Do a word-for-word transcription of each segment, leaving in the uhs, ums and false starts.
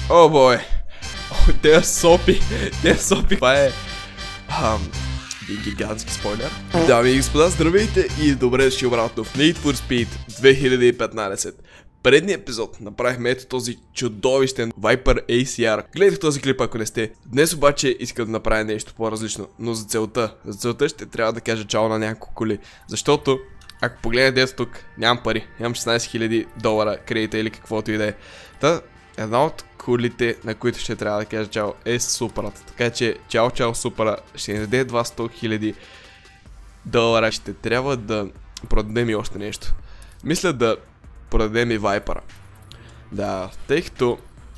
О, бой! Те сопи! Те сопи! Това е... Ам... един гигантски спойлер. Дами и господа, здравейте и добре дошли обратно в Need for Speed две хиляди и петнайсет. Предния епизод направихме ето този чудовищен Viper ей си ар. Гледайте този клип, ако не сте. Днес обаче искам да направя нещо по-различно, но за целта. За целта ще трябва да кажа чао на няколко коли. Защото, ако погледнете ето тук, нямам пари. Имам шестнайсет хиляди долара кредита или каквото и да е. Та, една от колите, на които ще трябва да кажа чао, е Суперата. Така че, чао, чао Супера, ще ни даде два сто хиляди долара. Ще трябва да продадем и още нещо. Мисля да продадем и Вайпера. Да, тъй като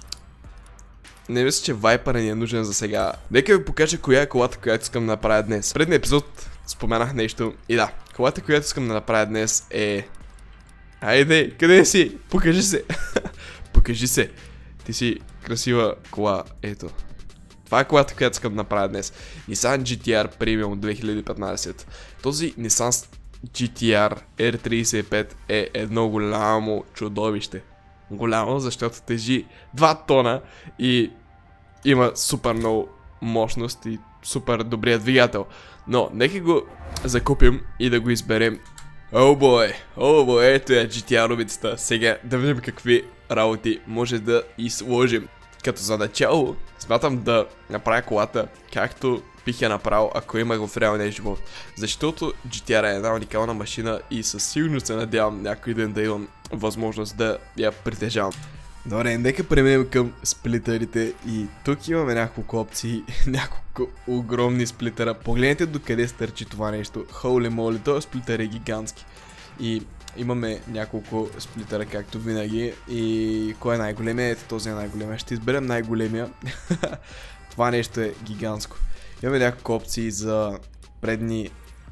не мисля, че Вайпера ни е нужен за сега. Нека ви покажа коя е колата, която искам да направя днес. Предния епизод споменах нещо и да, колата, която искам да направя днес е... Айде, къде си? Покажи се! Покажи се! Ти си красива кола, ето. Това е колата, която искам да направя днес. Nissan джи ти ар Premium две хиляди и петнайсет. Този Nissan джи ти ар ар трийсет и пет е едно голямо чудовище. Голямо, защото тежи два тона и има супер много мощност и супер добрия двигател. Но нека го закупим и да го изберем. О бой, о бой, ето е джи ти ар-убицата. Сега да видим какви работи може да изложим. Като за начало смятам да направя колата както бих я направил, ако имах в реалния живот. Защото джи ти ар е една уникална машина и със сигурност се надявам някой ден да имам възможност да я притежавам. Добре, нека преминем към сплитърите и тук имаме няколко опции, няколко огромни сплитъра. Погледнете докъде стърчи това нещо. Holy moly, този сплитър е гигантски. И имаме няколко сплитъра, както винаги. И кой е най-големия? Ето този е най-големия. Ще изберем най-големия. Това нещо е гигантско. Имаме няколко опции за предни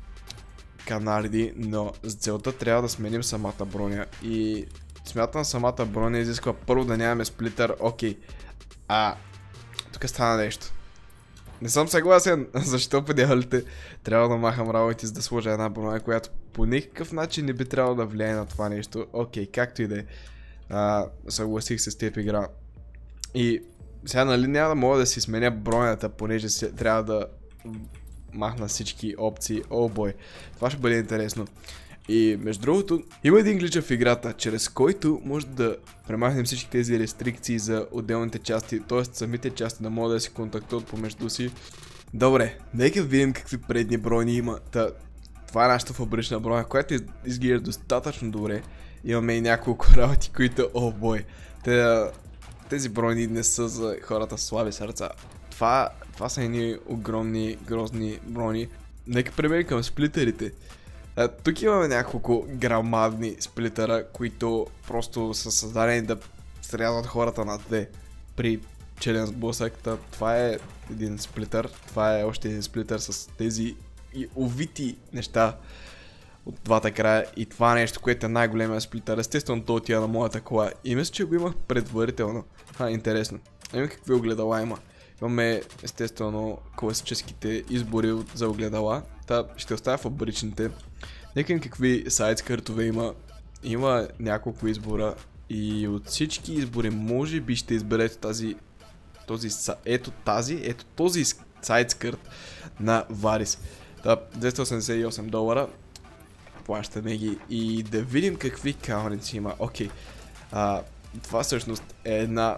канарди, но за целта трябва да сменим самата броня. И смятам самата броня изисква първо да нямаме сплитър. Окей. А, тук стана нещо. Не съм съгласен, защо по дяволите трябва да махам работи, за да сложа една броня, която по никакъв начин не би трябвало да влияе на това нещо. Окей, както и да е. Съгласих се с теб, игра. И сега нали няма да мога да си сменя бронята, понеже се, трябва да махна всички опции. О бой, това ще бъде интересно. И между другото, има един глич в играта, чрез който може да премахнем всички тези рестрикции за отделните части, т.е. самите части да могат да си контактуват помежду си. Добре, нека видим какви предни брони има. Та, това е нашата фабрична броня, която изглежда достатъчно добре. Имаме и няколко работи, които, о бой, те, тези брони не са за хората с слаби сърца. Това, това са едни огромни, грозни брони. Нека преминем към сплитърите. А, тук имаме няколко грамадни сплитъра, които просто са създадени да стрелят хората на две при челен сблъсък. Това е един сплитър, това е още един сплитър с тези и увити неща от двата края и това нещо, което е най-големия сплитър. Естествено то отива на моята кола и мисля, че го имах предварително. А, интересно. Имаме какви огледала има. Имаме естествено класическите избори за огледала. Та ще оставя фабричните. Нека какви сайт картове има. Има няколко избора и от всички избори може би ще изберете тази, този, ето тази, ето този сайт карт на Варис. Та, двеста осемдесет и осем долара. Плащаме ги и да видим какви калници има. Окей. А, това всъщност е една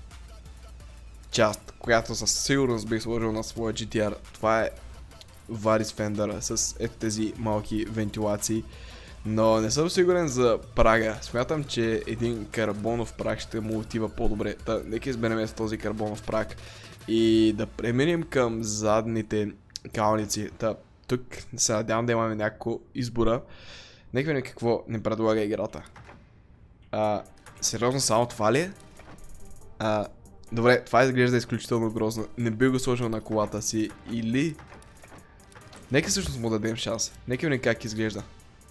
част, която със сигурност бих сложил на своя джи ти ар. Това е Varis Fender с ето тези малки вентилации. Но не съм сигурен за прага. Смятам, че един карбонов праг ще му отива по-добре. Та, нека изберем този карбонов праг и да преминем към задните калници. Та, тук се надявам да имаме някакво избора. Нека видим какво ни предлага играта. А, сериозно само това ли е? А, добре, това изглежда изключително грозно. Не би го сложил на колата си или... Нека всъщност му дадем шанс. Нека видим как изглежда.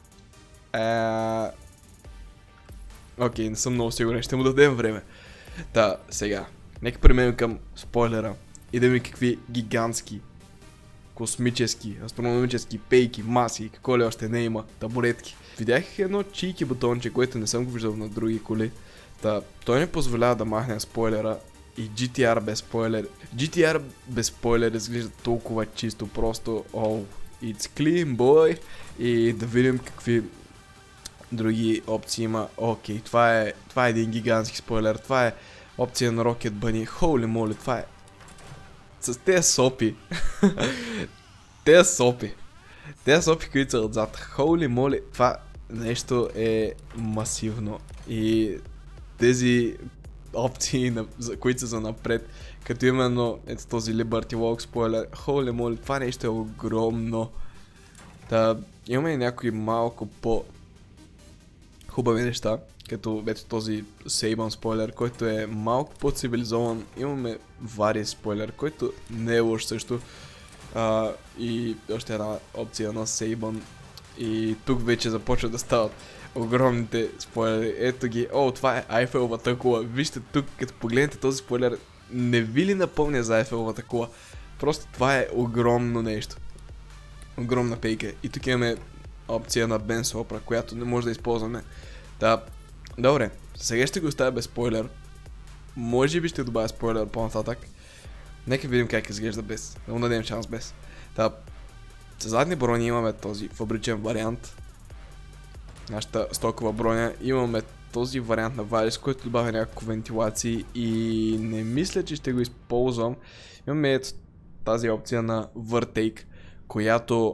Е... Окей, не съм много сигурен. Ще му дадем време. Та, сега. Нека преминем към спойлера. И да видим какви гигантски, космически, астрономически пейки, маси и какво ли още не има. Табуретки. Видях едно чийки бутонче, което не съм го виждал на други коли. Та, той не позволява да махне спойлера и джи ти ар без спойлер. джи ти ар без спойлер изглежда толкова чисто, просто oh, it's clean boy. И да видим какви други опции има. Окей, okay, това е, това е един гигантски спойлер, това е опция на Rocket Bunny. Holy moly, това е с тези сопи. тези сопи. Тези сопи, които са отзад. Holy moly, това нещо е масивно. И тези опции, които са за напред, като именно ето този Liberty Walk спойлер. Holy moly, това нещо е огромно. Та, имаме и някои малко по хубави неща, като ето този Сейбан спойлер, който е малко по-цивилизован. Имаме Вари спойлер, който не е лош също. А, и още една опция на Сейбан. И тук вече започват да стават огромните спойлери. Ето ги. О, това е Айфеловата кула. Вижте тук, като погледнете този спойлер, не ви ли напълня за Айфеловата кула? Просто това е огромно нещо. Огромна пейка. И тук имаме опция на Бен Сопра, която не може да използваме. Да, добре. Сега ще го оставя без спойлер. Може би ще добавя спойлер по-нататък. Нека видим как изглежда без. Да му дадем шанс без. Да, за задни брони имаме този фабричен вариант. Нашата стокова броня. Имаме този вариант на Варис, който добавя някакво вентилации и не мисля, че ще го използвам. Имаме тази опция на Въртейк, която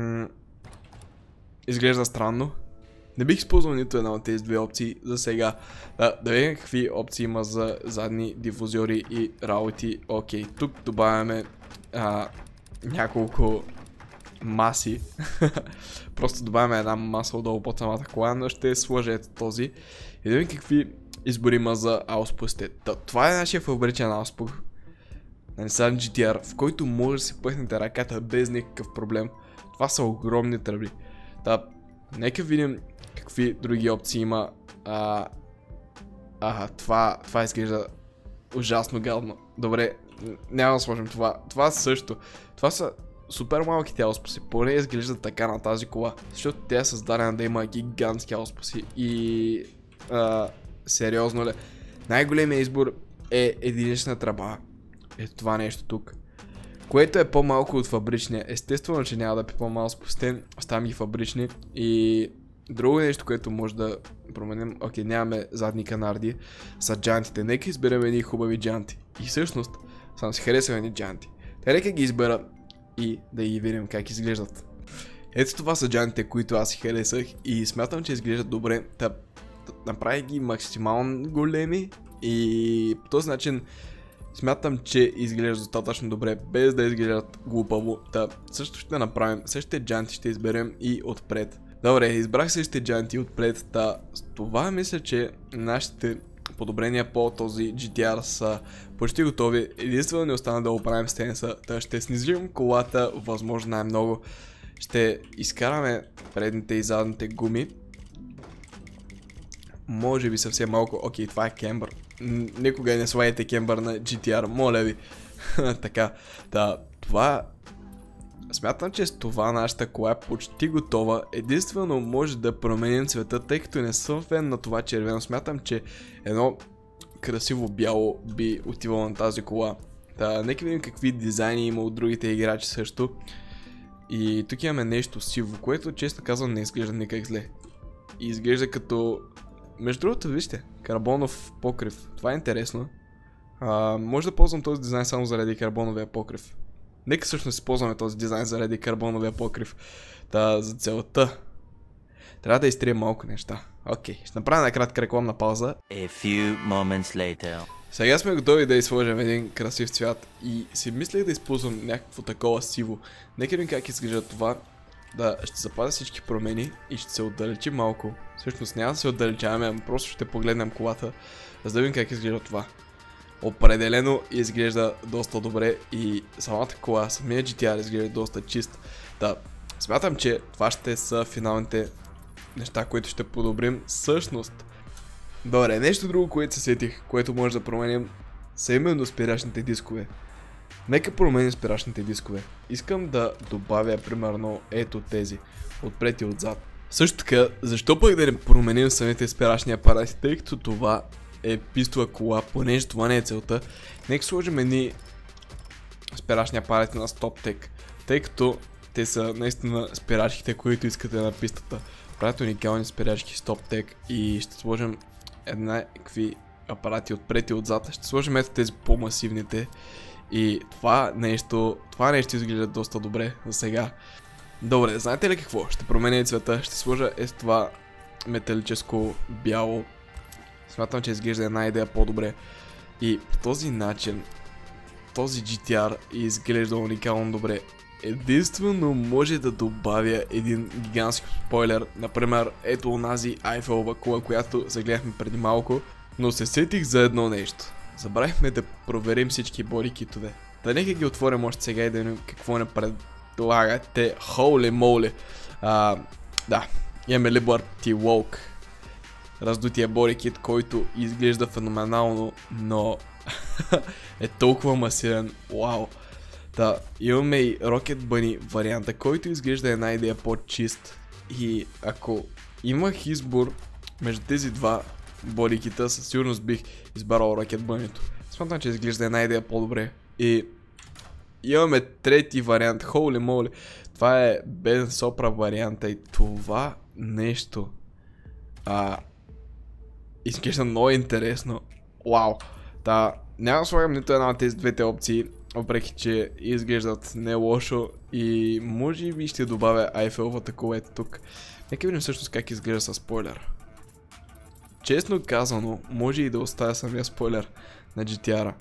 изглежда странно. Не бих използвал нито една от тези две опции за сега. Да, да видим какви опции има за задни дифузиори и работи. Окей, тук добавяме а, няколко маси. Просто добавяме една маса отдолу под самата кола, но ще сложа ето този. И да видим какви избори има за ауспустите. Това е нашия фабричен ауспух на Nissan джи ти ар, в който може да си пъхнете ръката без никакъв проблем. Това са огромни тръби. Да, нека видим какви други опции има. А, аха, това, това изглежда ужасно гадно. Добре, няма да сложим това. Това също. Това са супер малките ауспуси. Поне изглежда така на тази кола. Защото тя е създадена да има гигантски ауспуси. И а, сериозно ли? Най-големият избор е единична тръба. Ето това нещо тук. Което е по-малко от фабричния. Естествено, че няма да е по-малко спустен. Оставям ги фабрични. И друго нещо, което може да променим. Окей, нямаме задни канарди. Са джантите. Нека изберем едни хубави джанти. И всъщност, съм си харесал едни джанти. Те нека ги избера и да ги видим как изглеждат. Ето това са джантите, които аз си харесах. И смятам, че изглеждат добре. Та, направи ги максимално големи. И по този начин смятам, че изглежда достатъчно добре, без да изглеждат глупаво. Та, също ще направим, същите джанти ще изберем и отпред. Добре, избрах същите джанти отпред. Та, с това мисля, че нашите подобрения по този джи ти ар са почти готови. Единствено не остана да оправим стенса. Та ще снизим колата, възможно най-много. Ще изкараме предните и задните гуми. Може би съвсем малко. Окей, това е кембър. Никога не слагайте кембър на джи ти ар, моля ви. Така, да, това... Смятам, че с това нашата кола е почти готова. Единствено може да променим цвета, тъй като не съм фен на това червено. Смятам, че едно красиво бяло би отивало на тази кола. Да, нека видим какви дизайни има от другите играчи също. И тук имаме нещо сиво, което честно казвам не изглежда никак зле. И изглежда като... Между другото, вижте, карбонов покрив. Това е интересно. А, може да ползвам този дизайн само заради карбоновия покрив. Нека всъщност използваме този дизайн заради карбоновия покрив. Та, за целта трябва да изтрием малко неща. Окей, ще направя една кратка рекламна пауза. A few moments later. Сега сме готови да изложим един красив цвят и си мислех да използвам някакво такова сиво. Нека видим как изглежда това. Да, ще запазя всички промени и ще се отдалечим малко. Всъщност няма да се отдалечаваме, ами просто ще погледнем колата, за да видим как изглежда това. Определено изглежда доста добре и самата кола, самия джи ти ар изглежда доста чист. Да, смятам, че това ще са финалните неща, които ще подобрим. Всъщност, добре, нещо друго, което се сетих, което може да променим, са именно спирачните дискове. Нека променим спирачните дискове. Искам да добавя примерно ето тези, отпред и отзад. Също така, защо пък да не променим самите спирачни апарати, тъй като това е пистова кола, понеже това не е целта. Нека сложим едни спирачни апарати на StopTech, тъй като те са наистина спирачките, които искате на пистата. Правят уникални спирачки StopTech и ще сложим еднакви апарати отпред и отзад. Ще сложим ето тези по-масивните и това нещо, това нещо изглежда доста добре за сега. Добре, знаете ли какво? Ще променя цвета, ще сложа ето това металическо бяло. Смятам, че изглежда една идея по-добре. И по този начин този джи ти ар изглежда уникално добре. Единствено може да добавя един гигантски спойлер. Например, ето онази Айфелова кола, която загледахме преди малко. Но се сетих за едно нещо. Забравихме да проверим всички боди китове. Да нека ги отворим още сега и да видим какво не предлагате. Холи моли. Да, имаме Liberty Walk. Раздутия боди кит, който изглежда феноменално, но е толкова масивен. Вау. Да, имаме и Rocket Bunny варианта, който изглежда една идея по-чист. И ако имах избор между тези два бодикита, със сигурност бих избрал Rocket Bunny-то. Смятам, че изглежда една идея по-добре. И имаме трети вариант, Holy Moly. Това е Ben Sopra варианта и това нещо а, изглежда много интересно. Вау. Да, няма да слагам нито една от тези двете опции, въпреки че изглеждат не лошо и може би ще добавя Айфеловата кола ето тук. Нека видим всъщност как изглежда със спойлер. Честно казано, може и да оставя самия спойлер на джи ти ар-а.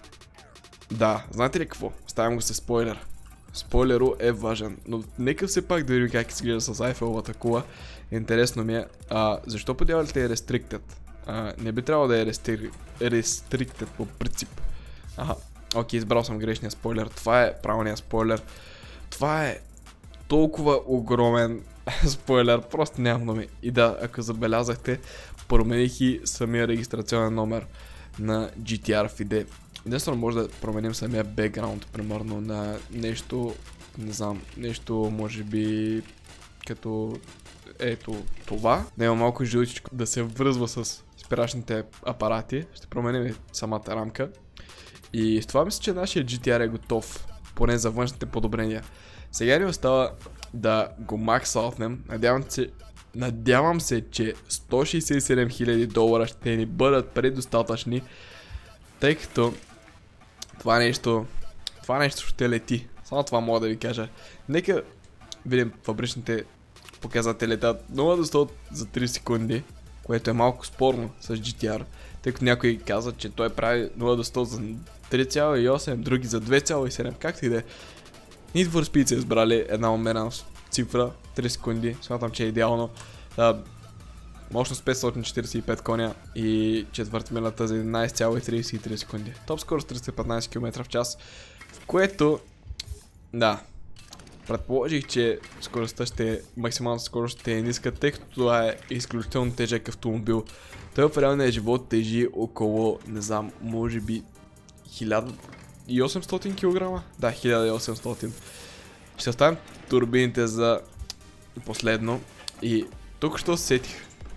Да, знаете ли какво? Ставям го със спойлер. Спойлеро е важен, но нека все пак да видим как изглежда с Айфеловата кола. Интересно ми е, а, защо по дяволите е Restricted? А, не би трябвало да е рестри... Restricted по принцип. Аха, окей, избрал съм грешния спойлер. Това е правилният спойлер. Това е толкова огромен спойлер, просто нямам думи. И да, ако забелязахте, промених и самия регистрационен номер на джи ти ар в ай ди. Единствено може да променим самия бекграунд, примерно на нещо, не знам, нещо може би като ето това. Да има малко жиличко да се връзва с спирачните апарати. Ще променим самата рамка. И с това мисля, че нашия джи ти ар е готов, поне за външните подобрения. Сега ни остава да го максаутнем. Надявам се, надявам се, че сто шейсет и седем хиляди долара ще ни бъдат предостатъчни, тъй като това нещо, това нещо ще лети. Само това мога да ви кажа. Нека видим фабричните показатели. нула до сто за три секунди, което е малко спорно с джи ти ар, тъй като някои казват, че той прави нула до сто за три цяло и осем, други за две цяло и седем. Както и да е. Need for Speed са избрали една умерена цифра, три секунди. Смятам, че е идеално. Да, мощност петстотин четиридесет и пет коня и четвъртмилната за единадесет цяло тридесет и три секунди. Топ скорост триста и петнадесет километра в час, в което, да, предположих, че скоростта ще е, максималната скорост ще е ниска, тъй като това е изключително тежък автомобил. Той в реалния живот тежи около, не знам, може би хиляда и осемстотин килограма? Да, хиляда и осемстотин. Ще оставим турбините за последно и тук що се сетих.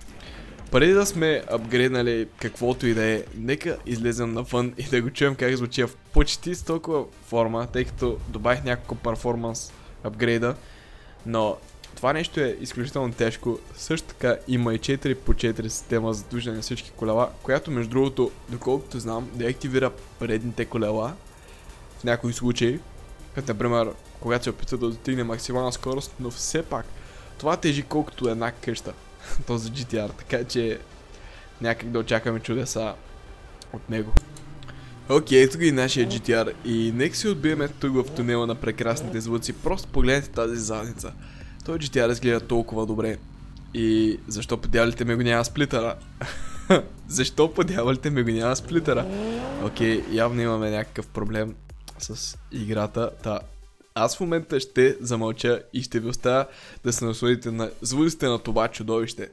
Преди да сме апгрейднали каквото и да е, нека излезем навън и да го чуем как звучи в почти с толкова форма, тъй като добавих няколко перформанс апгрейда, но това нещо е изключително тежко. Също така има и четири по четири система за движение на всички колела, която между другото, доколкото знам, деактивира предните колела в някои случаи, като например когато се опитва да достигне максимална скорост, но все пак това тежи колкото една къща, този джи ти ар, така че някак да очакваме чудеса от него. Окей, ето ги нашия джи ти ар и нека си отбием тук в тунела на прекрасните звуци. Просто погледнете тази задница. Той джи ти ар изгледа толкова добре. И защо по дяволите ми го няма сплитъра? Защо по дяволите ми го няма сплитъра? Окей, явно имаме някакъв проблем с играта. Та, аз в момента ще замълча и ще ви оставя да се насладите на звуците на това чудовище.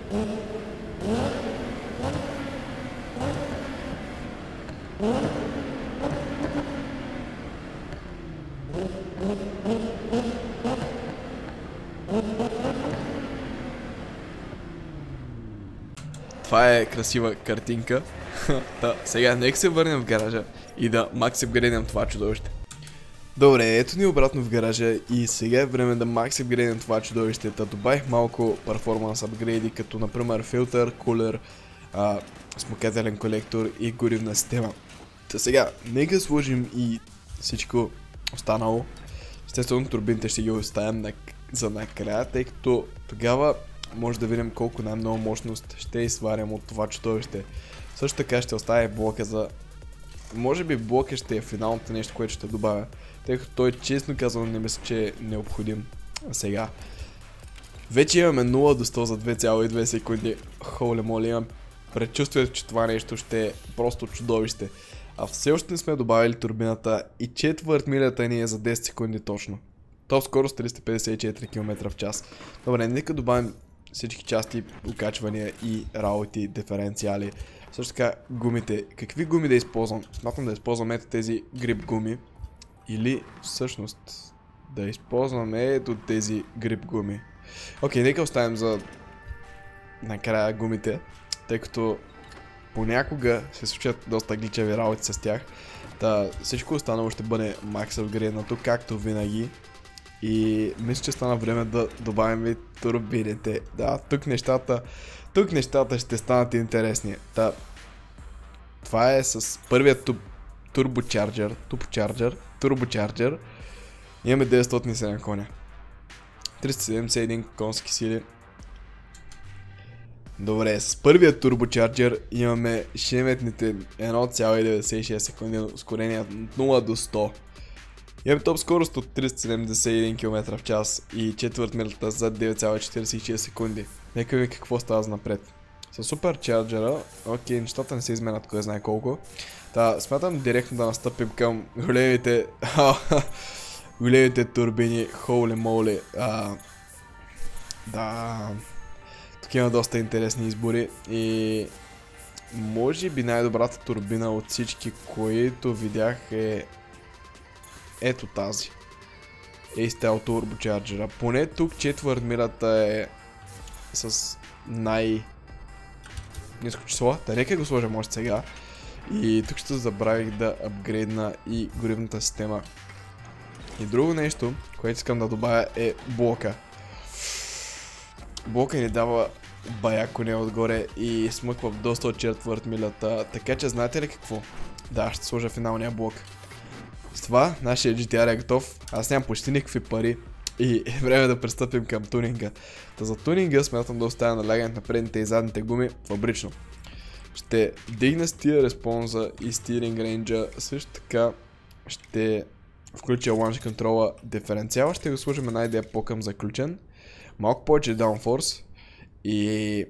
Това е красива картинка. Та, сега нека се върнем в гаража и да макс апгрейднем това чудовище. Добре, ето ни обратно в гаража и сега е време да макс апгрейднем това чудовище. Та добавих малко перформанс апгрейди, като например филтър, кулер, а, смукателен колектор и горивна система. Та сега, нека сложим и всичко останало. Естествено турбините ще ги оставим на, за накрая, тъй като тогава може да видим колко най-много мощност ще изварям от това чудовище. Също така ще оставя блока за... Може би блока ще е финалното нещо, което ще добавя, тъй като той честно казано не мисля, че е необходим. А сега вече имаме нула до сто за две цяло и две секунди. Холе моли, имам предчувствието, че това нещо ще е просто чудовище. А все още не сме добавили турбината и четвърт милята ни е за десет секунди точно. Топ скорост триста петдесет и четири километра в час. Добре, нека добавим всички части, окачвания и работи, диференциали. Също така гумите. Какви гуми да използвам? Смятам да използвам ето тези грип гуми. Или всъщност да използваме ето тези грип гуми. Окей, нека оставим за накрая гумите, тъй като понякога се случват доста гличави работи с тях. Та всичко останало ще бъде макс апгрейднато, както винаги. И мисля, че стана време да добавим и турбините. Да, тук нещата, тук нещата ще станат интересни. Та, това е с първият туб, турбочарджер, турбочарджер, турбочарджер. Имаме деветстотин и седем коня. триста седемдесет и един конски сили. Добре, с първият турбочарджер имаме шеметните едно цяло деветдесет и шест секунди ускорение от нула до сто. Имаме топ скорост от триста седемдесет и един километра в час и четвърт милята за девет цяло четиридесет и шест секунди. Нека ви какво става за напред. С суперчарджера, окей, нещата не се изменят кой знае колко. Та, смятам директно да настъпим към големите големите турбини, holy moly. А, да, тук има доста интересни избори и може би най-добрата турбина от всички, които видях е ето тази. A-Style Turbocharger. Поне тук четвърт милята е с най ниско число. Да, нека го сложим още сега. И тук ще забравих да апгрейдна и горивната система. И друго нещо, което искам да добавя е блока. Блока ни дава бая коне отгоре и смъква доста от четвърт милята. Така че знаете ли какво? Да, ще сложа финалния блок. С това нашия джи ти ар е готов. Аз нямам почти никакви пари и е време да пристъпим към тунинга. Та за тунинга смятам да оставя налягането на предните и задните гуми фабрично. Ще дигна стир респонса и стиринг рейнджа. Също така ще включа ланч контрола. Диференциала ще го сложим една идея по-към заключен. Малко повече даунфорс и...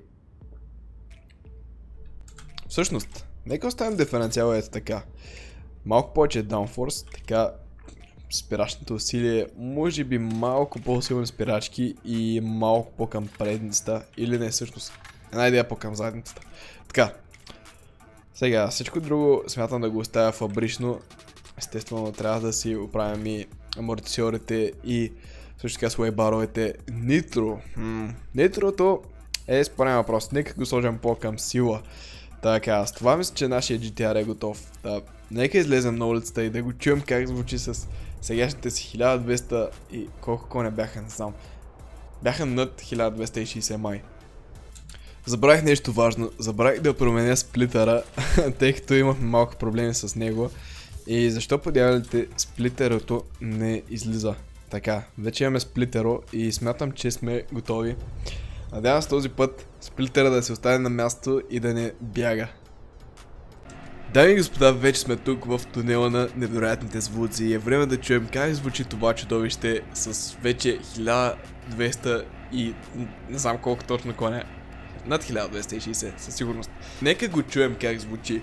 Всъщност, нека оставим диференциала ето така. Малко повече даунфорс, така спирачното усилие, може би малко по-силни спирачки и малко по-към предницата, или не всъщност, една идея по-към задницата. Така, сега всичко друго смятам да го оставя фабрично, естествено трябва да си оправим и амортисьорите и също така слайбаровете. Нитро, м- Нитрото е спорен въпрос, нека го сложим по-към сила. Така, с това мисля, че нашия джи ти ар е готов. Да, нека излезем на улицата и да го чуем как звучи с сегашните си хиляда и двеста и колко коня бяха, не знам. Бяха над хиляда двеста и шейсет май. Забравих нещо важно, забравих да променя сплитъра, тъй като имахме малко проблеми с него. И защо подявалите сплитерото не излиза? Така, вече имаме сплитеро и смятам, че сме готови. Надявам се този път сплитера да се остави на място и да не бяга. Дами и господа, вече сме тук в тунела на невероятните звуци и е време да чуем как звучи това чудовище с вече хиляда двеста и не знам колко точно коня. Над хиляда двеста и шейсет със сигурност. Нека го чуем как звучи.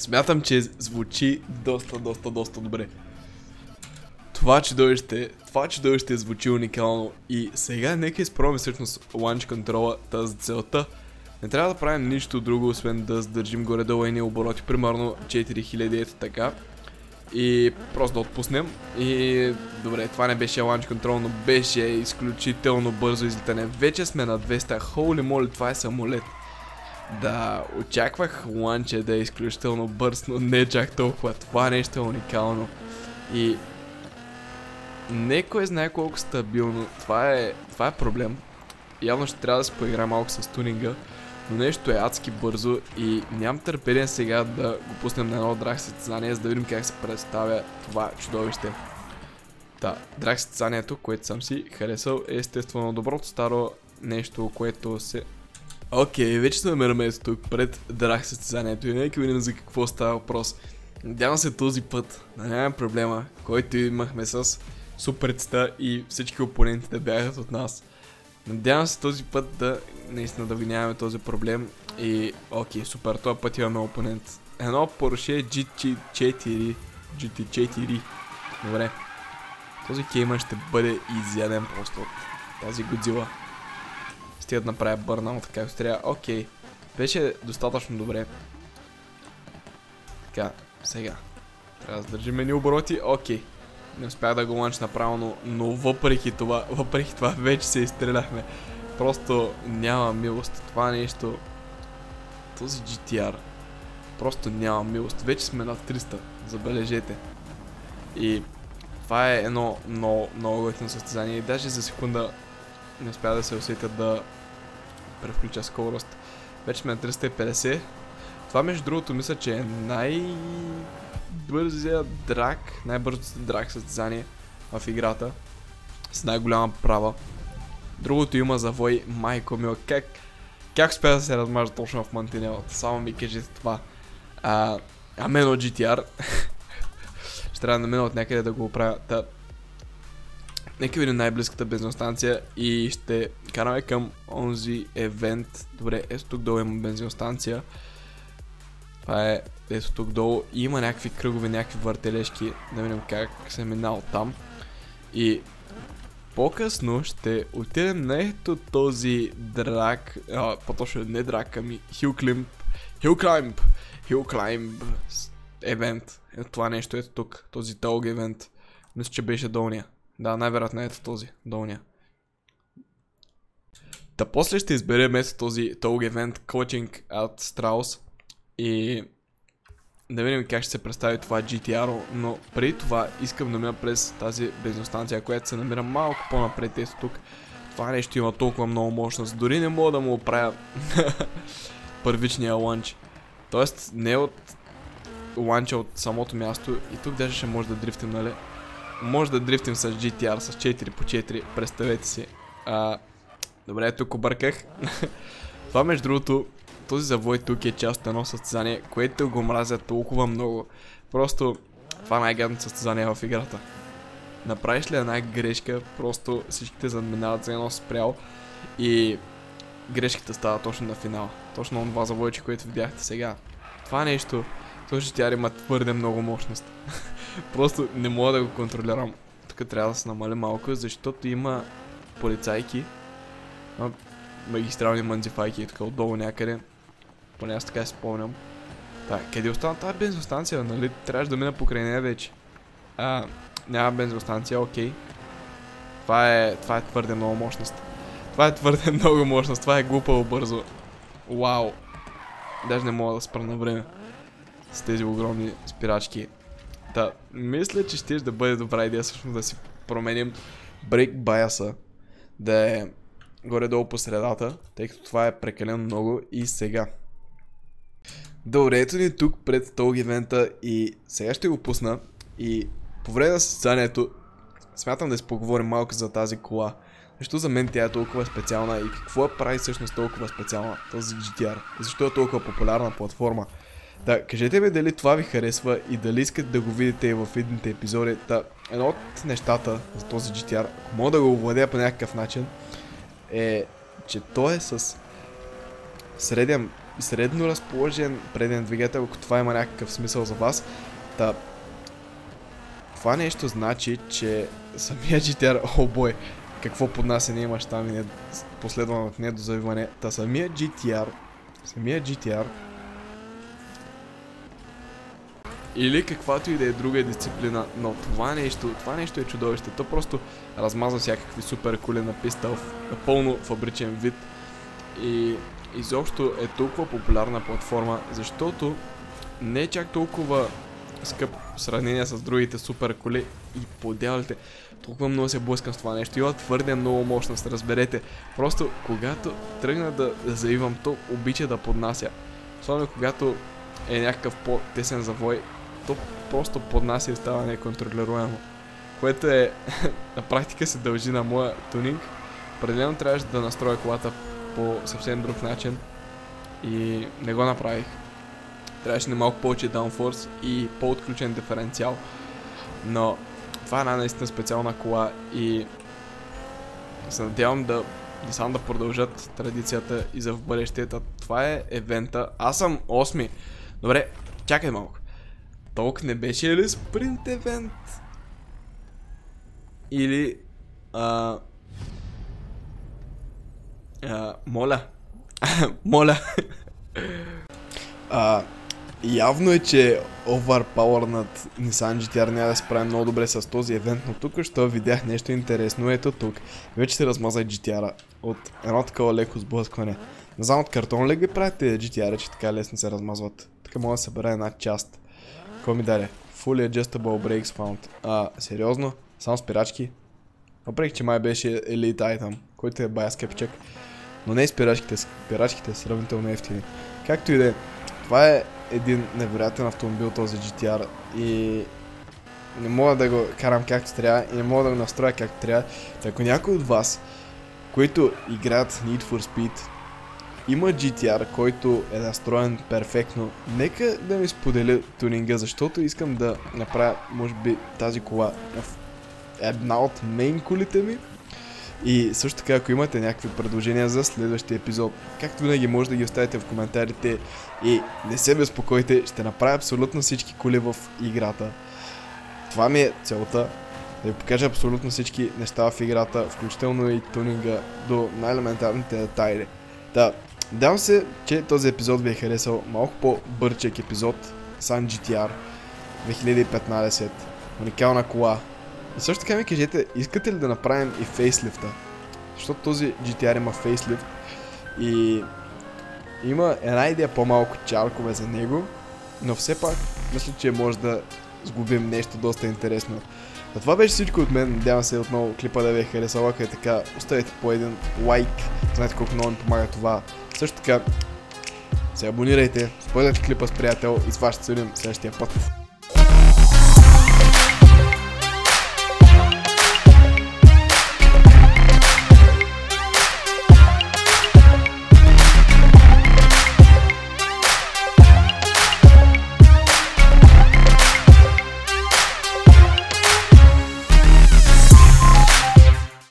Смятам, че звучи доста, доста, доста добре. Това чудовище, това чудовище звучи уникално и сега нека изпробваме всъщност ланч контрола тази целта. Не трябва да правим нищо друго, освен да задържим горе-долу едни обороти, примерно четири хиляди, ето така. И просто да отпуснем. И добре, това не беше ланч контрол, но беше изключително бързо излитане. Вече сме на двеста, холи моли, това е самолет. Да, очаквах ланча да е изключително бърз, но не чак толкова. Това нещо е уникално. И не кой знае колко стабилно. Това е, това е проблем. Явно ще трябва да се поигра малко с тунинга. Но нещо е адски бързо и нямам търпение сега да го пуснем на едно драг състезание, за да видим как се представя това чудовище. Да, драг състезанието, което съм си харесал, е естествено доброто старо нещо, което се... Окей, вече се намираме тук пред драг състезанието и нека видим за какво става въпрос. Надявам се този път да нямаме проблема, който имахме с суперцата и всички опоненти да бягат от нас. Надявам се този път да наистина да ви нямаме този проблем и окей, супер, този път имаме опонент. Едно Porsche джи ти четири, джи ти четири. Добре. Този кеймън ще бъде изяден просто от тази Годзила. Стига да направя бърнаут както трябва. Окей, беше достатъчно добре. Така, сега. Трябва да задържим едни обороти. Окей. Не успях да го ланчна правилно, но въпреки това, въпреки това вече се изстреляхме. Просто няма милост. Това нещо... Този джи ти ар... Просто няма милост. Вече сме на триста. Забележете. И... Това е едно много, много готино състезание. И даже за секунда не успя да се усетя да превключа скорост. Вече сме на триста и петдесет. Това между другото мисля, че е най... бързия драк, най-бързото драк състезание в играта с най-голяма права. Другото има завой, майко мила, как как успя да се размажа точно в мантинелата, само ми кажете това. А, а мен от джи ти ар ще трябва да мина от някъде да го оправя. Та, нека видим най-близката бензиностанция и ще караме към онзи евент. Добре, ето тук долу има бензиностанция. Това е ето тук долу и има някакви кръгове, някакви въртележки, да видим как се минал там. И по-късно ще отидем на ето този драк, по-точно не драк, ами Hill Climb, Hill Climb, Hill Climb евент. Ето това нещо, ето тук, този дълг евент. Мисля, че беше долния. Да, най-вероятно ето този, долния. Та после ще изберем ето този дълг евент, Coaching at Strauss. И да видим как ще се представи това джи ти ар, но преди това искам да мина през тази бензиностанция, която се намира малко по-напред. Ето тук. Това нещо има толкова много мощност. Дори не мога да му оправя първичния ланч. Тоест не от ланча от самото място. И тук даже ще може да дрифтим, нали? Може да дрифтим с джи ти ар с четири по четири. Представете си. А, добре, тук обърках. Това между другото, този завой тук е част от едно състезание, което го мразя толкова много. Просто това е най-гадното състезание в играта. Направиш ли една грешка, просто всичките задминават за едно спрял и грешката става точно на финала. Точно на това завойче, което видяхте сега. Това нещо, този джи ти ар има твърде много мощност. Просто не мога да го контролирам. Тук трябва да се намаля малко, защото има полицайки, магистрални манзифайки и така отдолу някъде. Поне аз така си спомням. Так, къде остана тази бензиностанция, нали? Трябваше да мина покрай нея вече. А, няма бензиностанция, окей. Това е, това е твърде много мощност. Това е твърде много мощност, това е глупаво бързо. Вау. Даже не мога да спра на време с тези огромни спирачки. Та, мисля, че ще да бъде добра идея всъщност да си променим брейк байаса. Да е горе-долу по средата, тъй като това е прекалено много и сега. Добре, ето ни тук пред този евента и сега ще го пусна и по време на състезанието смятам да си поговорим малко за тази кола. Защо за мен тя е толкова специална и какво я прави всъщност толкова специална този джи ти ар? Защо е толкова популярна платформа? Да, кажете ми дали това ви харесва и дали искате да го видите и в идните епизоди. Та, едно от нещата за този джи ти ар, ако мога да го овладея по някакъв начин, е, че той е с среден средно разположен преден двигател, ако това има някакъв смисъл за вас. Та, това нещо значи, че самия джи ти ар, о бой, какво поднасяне имаш там и не, последвано от недозавиване. Та самия джи ти ар, самия джи ти ар или каквато и да е друга дисциплина, но това нещо, това нещо е чудовище. То просто размазва всякакви супер кули на писта в напълно фабричен вид и изобщо е толкова популярна платформа, защото не е чак толкова скъп в сравнение с другите супер коли и подявалите. Толкова много се блъскам с това нещо. Има твърде много мощност, разберете. Просто когато тръгна да, да заивам, то обича да поднася. Особено когато е някакъв по-тесен завой, то просто поднася и става неконтролируемо. Което е на практика се дължи на моя тунинг. Определено трябваше да настроя колата по съвсем друг начин и не го направих. Трябваше да малко повече downforce и по-отключен диференциал. Но това е една наистина специална кола и се надявам да Nissan да продължат традицията и за в бъдеще. Това е евента. Аз съм осми. Добре, чакай малко. Толк не беше ли спринт евент? Или... А... А, моля. моля. а, явно е, че overpowered Nissan джи ти ар няма да се прави много добре с този евент, но тук ще видях нещо интересно. Ето тук. Вече се размаза джи ти ар от едно такова леко сблъскване. Не знам от картон ли ги правите джи ти ар, че така лесно се размазват. Тук мога да събера една част. Какво ми даде? Fully adjustable brakes found. А, сериозно? Само спирачки? Въпреки, че май беше Elite Item, който е бая скъпчък. Но не спирачките, спирачките са сравнително ефтини. Както и да е, това е един невероятен автомобил, този джи ти ар, и не мога да го карам както трябва и не мога да го настроя както трябва. Ако някой от вас, които играят Need for Speed, има джи ти ар, който е настроен перфектно, нека да ми сподели тунинга, защото искам да направя, може би, тази кола в една от мейн колите ми. И също така, ако имате някакви предложения за следващия епизод, както винаги може да ги оставите в коментарите и не се безпокойте, ще направя абсолютно всички коли в играта. Това ми е целта, да ви покажа абсолютно всички неща в играта, включително и тунинга до най-елементарните детайли. Да, надявам се, че този епизод ви е харесал, малко по-бърчек епизод, Nissan джи ти ар две хиляди и петнадесет, уникална кола. И също така ми кажете, искате ли да направим и фейслифта? Защото този джи ти ар има фейслифт и има една идея по-малко чаркове за него, но все пак мисля, че може да сгубим нещо доста интересно. А това беше всичко от мен, надявам се отново клипа да ви е харесал, ако е така, оставете по един лайк, знаете колко много ми помага това. Също така се абонирайте, споделете клипа с приятел и с вас ще се видим следващия път.